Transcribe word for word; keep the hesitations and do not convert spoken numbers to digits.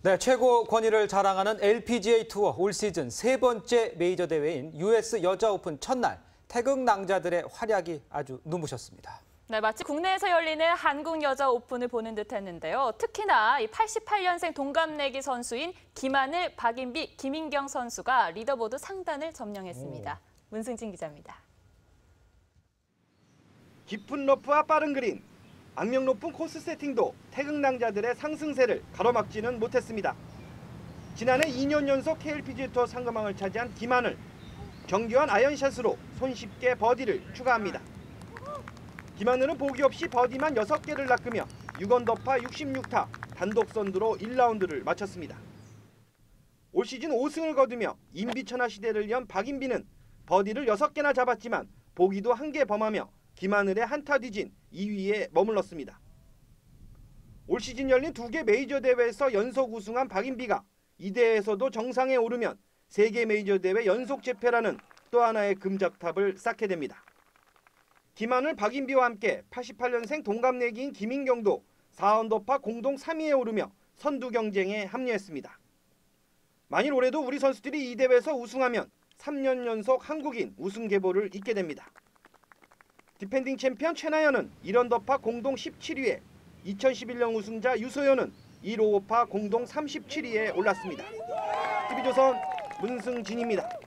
네, 최고 권위를 자랑하는 엘피지에이 투어 올 시즌 세 번째 메이저 대회인 유에스 여자 오픈 첫날 태극 낭자들의 활약이 아주 눈부셨습니다. 네, 마치 국내에서 열리는 한국 여자 오픈을 보는 듯했는데요. 특히나 이 팔십팔 년생 동갑내기 선수인 김하늘, 박인비, 김인경 선수가 리더보드 상단을 점령했습니다. 오. 문승진 기자입니다. 깊은 러프와 빠른 그린, 악명 높은 코스 세팅도 태극 낭자들의 상승세를 가로막지는 못했습니다. 지난해 이 년 연속 케이엘피지에이 투어 상금왕을 차지한 김하늘, 정교한 아이언샷으로 손쉽게 버디를 추가합니다. 김하늘은 보기 없이 버디만 여섯 개를 낚으며 육 언더파 육십육 타 단독 선두로 일 라운드를 마쳤습니다. 올 시즌 오 승을 거두며 인비천하 시대를 연 박인비는 버디를 여섯 개나 잡았지만 보기도 한 개 범하며 김하늘의 한타 뒤진 이 위에 머물렀습니다. 올 시즌 열린 두 개 메이저 대회에서 연속 우승한 박인비가 이 대회에서도 정상에 오르면 세계 메이저 대회 연속 재패라는 또 하나의 금잡탑을 쌓게 됩니다. 김하늘, 박인비와 함께 팔십팔 년생 동갑내기인 김인경도 사 언더파 공동 삼 위에 오르며 선두 경쟁에 합류했습니다. 만일 올해도 우리 선수들이 이 대회에서 우승하면 삼 년 연속 한국인 우승 계보를 잇게 됩니다. 디펜딩 챔피언 최나연은 일 언더파 공동 십칠 위에, 이천십일 년 우승자 유소연은 일 오오파 공동 삼십칠 위에 올랐습니다. 티비조선 문승진입니다.